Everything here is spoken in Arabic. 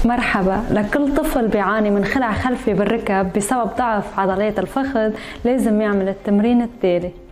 مرحبا. لكل طفل بيعاني من خلع خلفي بالركب بسبب ضعف عضلات الفخذ لازم يعمل التمرين التالي.